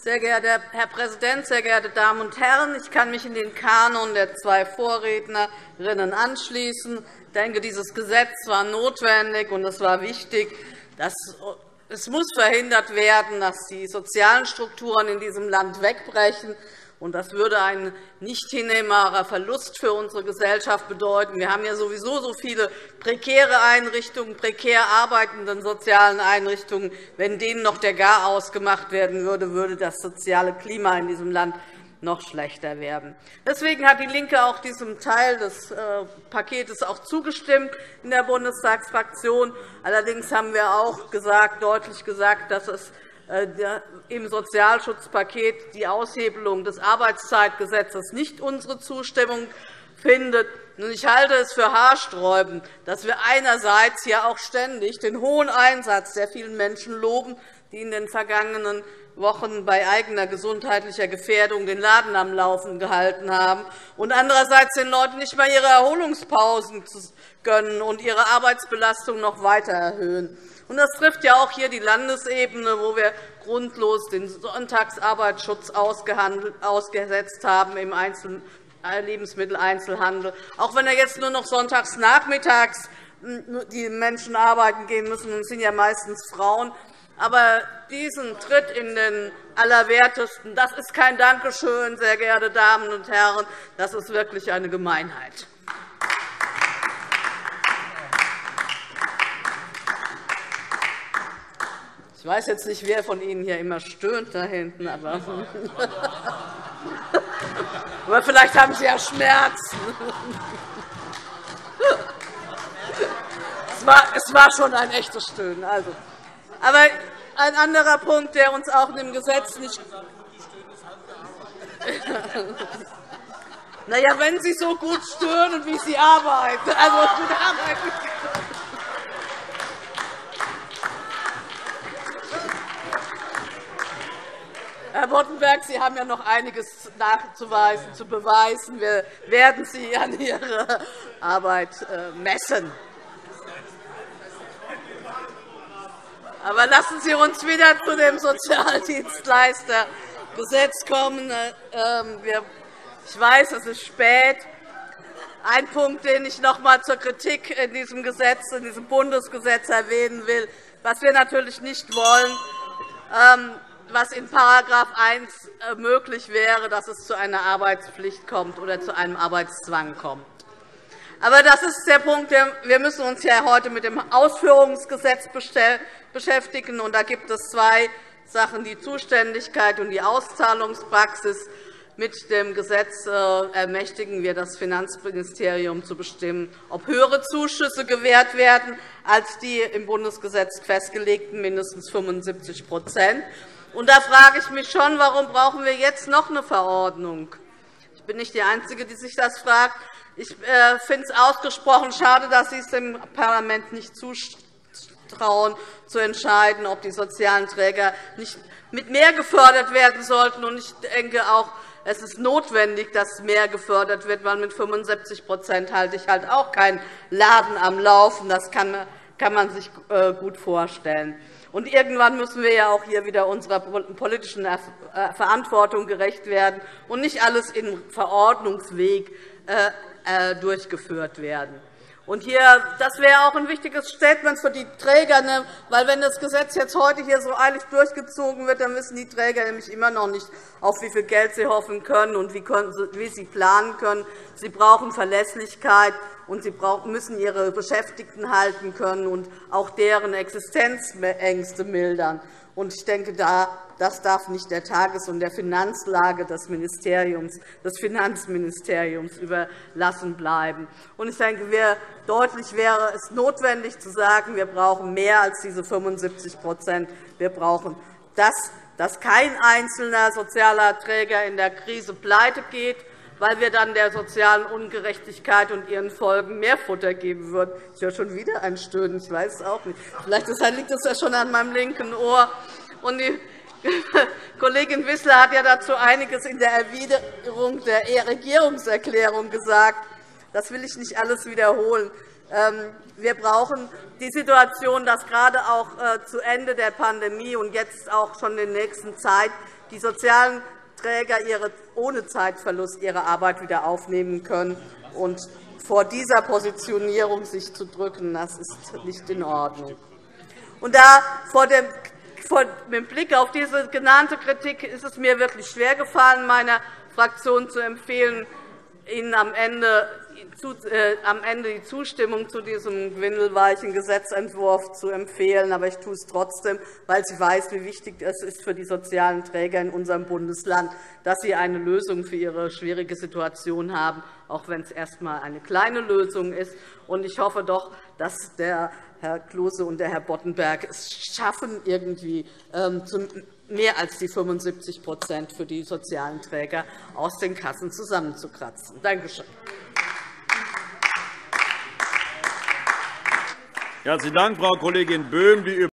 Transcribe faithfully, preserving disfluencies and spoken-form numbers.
Sehr geehrter Herr Präsident, sehr geehrte Damen und Herren! Ich kann mich in den Kanon der zwei Vorrednerinnen anschließen. Ich denke, dieses Gesetz war notwendig und es war wichtig. Es muss verhindert werden, dass die sozialen Strukturen in diesem Land wegbrechen. Das würde ein nicht hinnehmbarer Verlust für unsere Gesellschaft bedeuten. Wir haben ja sowieso so viele prekäre Einrichtungen, prekär arbeitende sozialen Einrichtungen. Wenn denen noch der Garaus gemacht werden würde, würde das soziale Klima in diesem Land noch schlechter werden. Deswegen hat DIE LINKE auch diesem Teil des Paketes auch zugestimmt in der Bundestagsfraktion. Allerdings haben wir auch gesagt, deutlich gesagt, dass es im Sozialschutzpaket die Aushebelung des Arbeitszeitgesetzes nicht unsere Zustimmung findet. Ich halte es für haarsträubend, dass wir einerseits hier auch ständig den hohen Einsatz der vielen Menschen loben, die in den vergangenen Wochen bei eigener gesundheitlicher Gefährdung den Laden am Laufen gehalten haben, und andererseits den Leuten nicht einmal ihre Erholungspausen gönnen und ihre Arbeitsbelastung noch weiter erhöhen. Das trifft ja auch hier die Landesebene, wo wir grundlos den Sonntagsarbeitsschutz ausgesetzt haben im Lebensmitteleinzelhandel. Auch wenn er jetzt nur noch sonntags nachmittags die Menschen arbeiten gehen müssen, das sind ja meistens Frauen. Aber diesen Tritt in den Allerwertesten, das ist kein Dankeschön, sehr geehrte Damen und Herren, das ist wirklich eine Gemeinheit. Ich weiß jetzt nicht, wer von Ihnen hier immer stöhnt da hinten, aber, aber vielleicht haben Sie ja Schmerzen. Es war, es war schon ein echtes Stöhnen. Also. Aber ein anderer Punkt, der uns auch in dem Gesetz nicht. Na ja, wenn Sie so gut stöhnen, wie Sie arbeiten. Also, gut arbeiten. Herr Boddenberg, Sie haben ja noch einiges nachzuweisen, zu beweisen. Wir werden Sie an Ihrer Arbeit messen. Aber lassen Sie uns wieder zu dem Sozialdienstleistergesetz kommen. Ich weiß, es ist spät. Ein Punkt, den ich noch einmal zur Kritik in diesem Gesetz, in diesem Bundesgesetz erwähnen will, was wir natürlich nicht wollen, was in Paragraph eins möglich wäre, dass es zu einer Arbeitspflicht kommt oder zu einem Arbeitszwang kommt. Aber das ist der Punkt. Wir müssen uns ja heute mit dem Ausführungsgesetz beschäftigen. Und da gibt es zwei Sachen, die Zuständigkeit und die Auszahlungspraxis. Mit dem Gesetz ermächtigen wir das Finanzministerium zu bestimmen, ob höhere Zuschüsse gewährt werden als die im Bundesgesetz festgelegten mindestens fünfundsiebzig. Und da frage ich mich schon, warum brauchen wir jetzt noch eine Verordnung? Ich bin nicht die Einzige, die sich das fragt. Ich finde es ausgesprochen schade, dass Sie es dem Parlament nicht zutrauen, zu entscheiden, ob die sozialen Träger nicht mit mehr gefördert werden sollten. Ich denke auch, es ist notwendig, dass mehr gefördert wird, weil mit fünfundsiebzig halte ich halt auch keinen Laden am Laufen. Das kann man sich gut vorstellen. Und irgendwann müssen wir ja auch hier wieder unserer politischen Verantwortung gerecht werden und nicht alles im Verordnungsweg durchgeführt werden. Und hier, das wäre auch ein wichtiges Statement für die Träger, weil wenn das Gesetz jetzt heute hier so eilig durchgezogen wird, dann wissen die Träger nämlich immer noch nicht, auf wie viel Geld sie hoffen können und wie sie planen können. Sie brauchen Verlässlichkeit, und sie müssen ihre Beschäftigten halten können und auch deren Existenzängste mildern. Ich denke, das darf nicht der Tages- und der Finanzlage des, Ministeriums, des Finanzministeriums überlassen bleiben. Ich denke, deutlich wäre es notwendig zu sagen, wir brauchen mehr als diese fünfundsiebzig. Wir brauchen das, dass kein einzelner sozialer Träger in der Krise pleite geht, weil wir dann der sozialen Ungerechtigkeit und ihren Folgen mehr Futter geben würden. Ich höre schon wieder ein Stöhnen, ich weiß es auch nicht. Vielleicht liegt es ja schon an meinem linken Ohr. Und die Kollegin Wissler hat ja dazu einiges in der Erwiderung der Regierungserklärung gesagt. Das will ich nicht alles wiederholen. Wir brauchen die Situation, dass gerade auch zu Ende der Pandemie und jetzt auch schon in der nächsten Zeit die sozialen Träger ihre, ohne Zeitverlust ihre Arbeit wieder aufnehmen können. Und vor dieser Positionierung sich zu drücken, das ist nicht in Ordnung. Und da vor dem Mit Blick auf diese genannte Kritik ist es mir wirklich schwergefallen, meiner Fraktion zu empfehlen, Ihnen am Ende die Zustimmung zu diesem windelweichen Gesetzentwurf zu empfehlen. Aber ich tue es trotzdem, weil ich weiß, wie wichtig es ist für die sozialen Träger in unserem Bundesland, dass sie eine Lösung für ihre schwierige Situation haben, auch wenn es erst einmal eine kleine Lösung ist. Ich hoffe doch, dass der Herr Klose und der Herr Boddenberg es schaffen, irgendwie mehr als die fünfundsiebzig für die sozialen Träger aus den Kassen zusammenzukratzen. Danke schön. Herzlichen Dank, Frau Kollegin Böhm.